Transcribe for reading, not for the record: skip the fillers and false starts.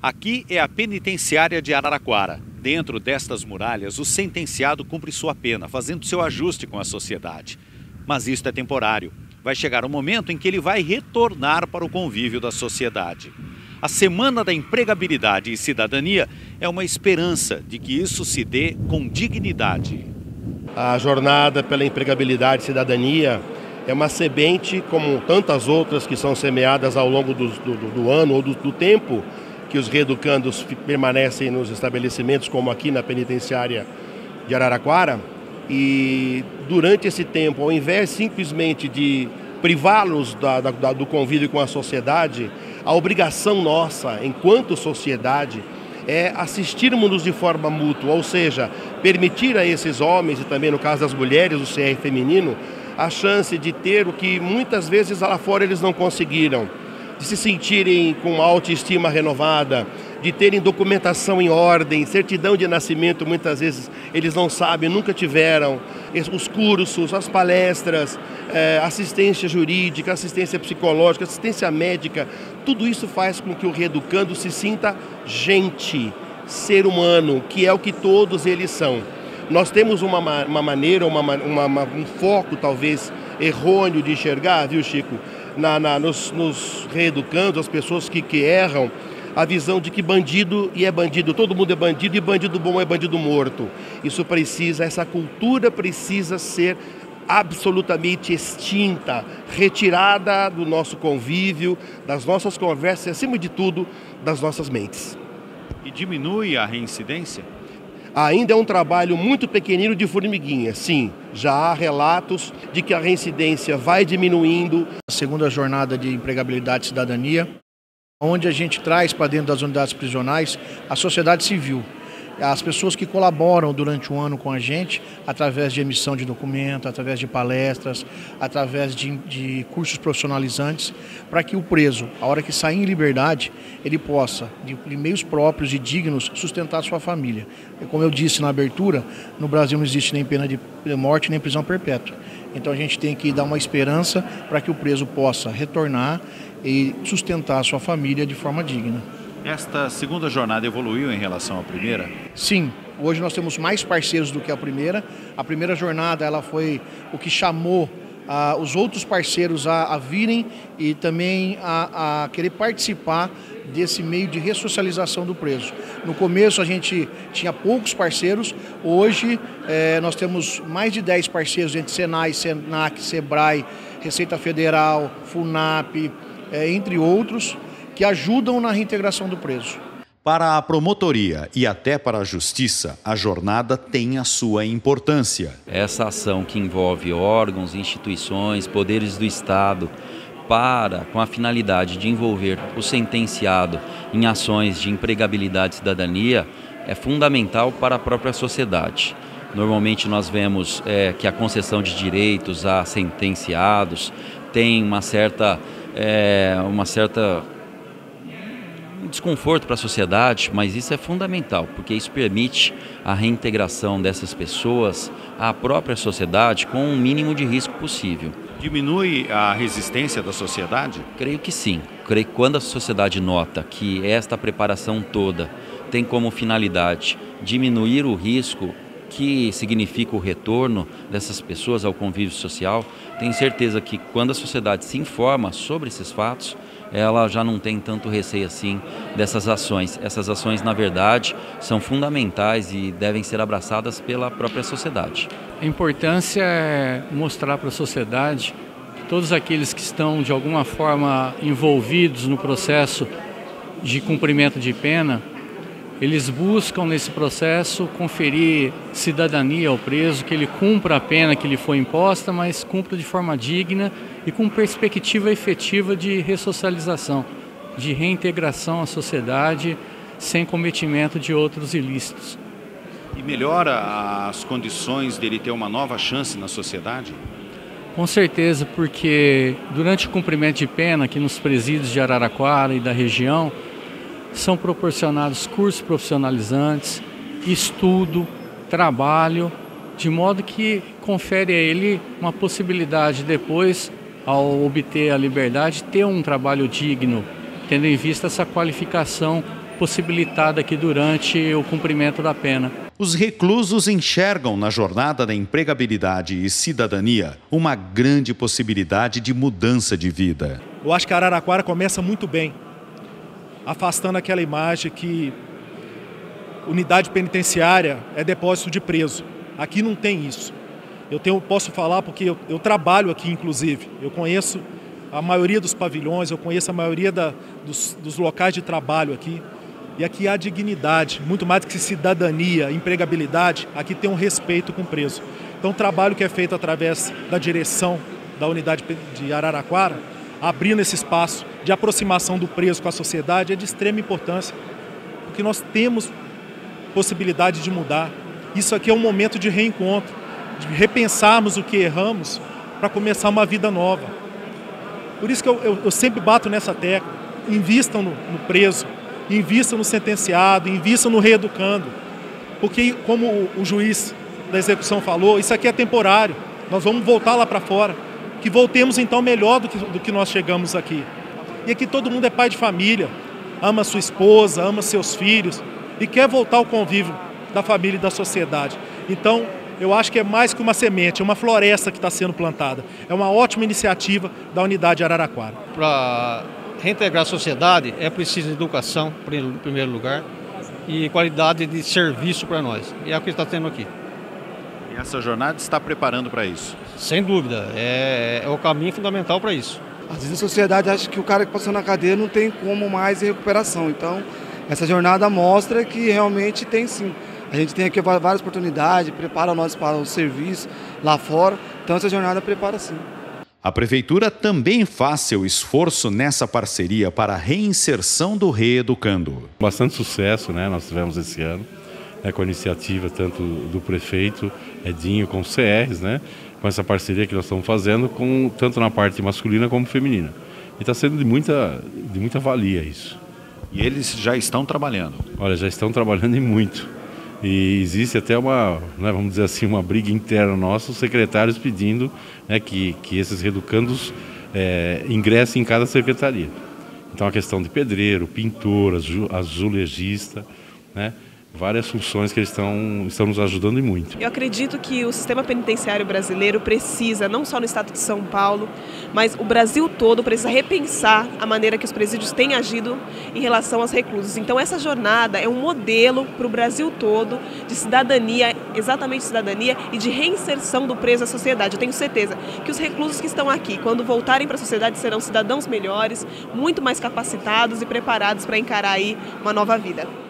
Aqui é a penitenciária de Araraquara. Dentro destas muralhas, o sentenciado cumpre sua pena, fazendo seu ajuste com a sociedade. Mas isso é temporário. Vai chegar um momento em que ele vai retornar para o convívio da sociedade. A Semana da Empregabilidade e Cidadania é uma esperança de que isso se dê com dignidade. A jornada pela empregabilidade e cidadania é uma semente, como tantas outras que são semeadas ao longo do ano ou do tempo que os reeducandos permanecem nos estabelecimentos, como aqui na penitenciária de Araraquara. E durante esse tempo, ao invés simplesmente de privá-los do convívio com a sociedade, a obrigação nossa, enquanto sociedade, é assistirmos-nos de forma mútua, ou seja, permitir a esses homens, e também no caso das mulheres, o CR feminino, a chance de ter o que muitas vezes lá fora eles não conseguiram, de se sentirem com uma autoestima renovada, de terem documentação em ordem, certidão de nascimento, muitas vezes eles não sabem, nunca tiveram, os cursos, as palestras, assistência jurídica, assistência psicológica, assistência médica, tudo isso faz com que o reeducando se sinta gente, ser humano, que é o que todos eles são. Nós temos uma maneira, um foco talvez errôneo de enxergar, viu, Chico? Nos reeducando, as pessoas que erram, a visão de que bandido e é bandido, todo mundo é bandido e bandido bom é bandido morto. Isso precisa, essa cultura precisa ser absolutamente extinta, retirada do nosso convívio, das nossas conversas e, acima de tudo, das nossas mentes. E diminui a reincidência? Ainda é um trabalho muito pequenino de formiguinha, sim. Já há relatos de que a reincidência vai diminuindo. A segunda jornada de empregabilidade e cidadania, onde a gente traz para dentro das unidades prisionais a sociedade civil. As pessoas que colaboram durante o ano com a gente, através de emissão de documento, através de palestras, através de cursos profissionalizantes, para que o preso, a hora que sair em liberdade, ele possa, de meios próprios e dignos, sustentar a sua família. E como eu disse na abertura, no Brasil não existe nem pena de morte, nem prisão perpétua. Então a gente tem que dar uma esperança para que o preso possa retornar e sustentar a sua família de forma digna. Esta segunda jornada evoluiu em relação à primeira? Sim, hoje nós temos mais parceiros do que a primeira. A primeira jornada ela foi o que chamou os outros parceiros a virem e também a querer participar desse meio de ressocialização do preso. No começo a gente tinha poucos parceiros, hoje nós temos mais de 10 parceiros entre Senai, Senac, Sebrae, Receita Federal, FUNAP, entre outros, que ajudam na reintegração do preso. Para a promotoria e até para a justiça, a jornada tem a sua importância. Essa ação que envolve órgãos, instituições, poderes do Estado, com a finalidade de envolver o sentenciado em ações de empregabilidade e cidadania, é fundamental para a própria sociedade. Normalmente nós vemos que a concessão de direitos a sentenciados tem um desconforto para a sociedade, mas isso é fundamental, porque isso permite a reintegração dessas pessoas à própria sociedade com o mínimo de risco possível. Diminui a resistência da sociedade? Creio que sim. Creio que quando a sociedade nota que esta preparação toda tem como finalidade diminuir o risco que significa o retorno dessas pessoas ao convívio social, tenho certeza que quando a sociedade se informa sobre esses fatos, ela já não tem tanto receio assim dessas ações. Essas ações, na verdade, são fundamentais e devem ser abraçadas pela própria sociedade. A importância é mostrar para a sociedade que todos aqueles que estão, de alguma forma, envolvidos no processo de cumprimento de pena, eles buscam nesse processo conferir cidadania ao preso, que ele cumpra a pena que lhe foi imposta, mas cumpra de forma digna e com perspectiva efetiva de ressocialização, de reintegração à sociedade sem cometimento de outros ilícitos. E melhora as condições dele ter uma nova chance na sociedade? Com certeza, porque durante o cumprimento de pena aqui nos presídios de Araraquara e da região, são proporcionados cursos profissionalizantes, estudo, trabalho, de modo que confere a ele uma possibilidade depois, ao obter a liberdade, ter um trabalho digno, tendo em vista essa qualificação possibilitada aqui durante o cumprimento da pena. Os reclusos enxergam na jornada da empregabilidade e cidadania uma grande possibilidade de mudança de vida. Eu acho que Araraquara começa muito bem, afastando aquela imagem que unidade penitenciária é depósito de preso. Aqui não tem isso. Posso falar porque eu trabalho aqui, inclusive. Eu conheço a maioria dos pavilhões, eu conheço a maioria dos locais de trabalho aqui. E aqui há dignidade, muito mais do que cidadania, empregabilidade, aqui tem um respeito com o preso. Então o trabalho que é feito através da direção da unidade de Araraquara, abrindo esse espaço de aproximação do preso com a sociedade, é de extrema importância, porque nós temos possibilidade de mudar. Isso aqui é um momento de reencontro, de repensarmos o que erramos para começar uma vida nova. Por isso que eu sempre bato nessa tecla, invistam no preso, invistam no sentenciado, invistam no reeducando, porque como o juiz da execução falou, isso aqui é temporário, nós vamos voltar lá para fora, que voltemos então melhor do que nós chegamos aqui. E aqui todo mundo é pai de família, ama sua esposa, ama seus filhos e quer voltar ao convívio da família e da sociedade. Então, eu acho que é mais que uma semente, é uma floresta que está sendo plantada. É uma ótima iniciativa da unidade Araraquara. Para reintegrar a sociedade é preciso educação, em primeiro lugar, e qualidade de serviço para nós. E é o que está tendo aqui. E essa jornada está preparando para isso? Sem dúvida, é o caminho fundamental para isso. Às vezes a sociedade acha que o cara que passou na cadeia não tem como mais em recuperação. Então, essa jornada mostra que realmente tem sim. A gente tem aqui várias oportunidades, prepara nós para o serviço lá fora. Então, essa jornada prepara sim. A Prefeitura também faz seu esforço nessa parceria para a reinserção do reeducando. Bastante sucesso, né? Nós tivemos esse ano, com a iniciativa tanto do prefeito Edinho com os CRs, né? Com essa parceria que nós estamos fazendo, tanto na parte masculina como feminina. E está sendo de muita valia isso. E eles já estão trabalhando? Olha, já estão trabalhando e muito. E existe até vamos dizer assim, uma briga interna nossa, os secretários pedindo, né, que esses reeducandos ingressem em cada secretaria. Então a questão de pedreiro, pintor, azulejista, né? Várias funções que eles estão nos ajudando e muito. Eu acredito que o sistema penitenciário brasileiro precisa, não só no estado de São Paulo, mas o Brasil todo precisa repensar a maneira que os presídios têm agido em relação aos reclusos. Então essa jornada é um modelo para o Brasil todo de cidadania, exatamente cidadania e de reinserção do preso à sociedade. Eu tenho certeza que os reclusos que estão aqui, quando voltarem para a sociedade, serão cidadãos melhores, muito mais capacitados e preparados para encarar aí uma nova vida.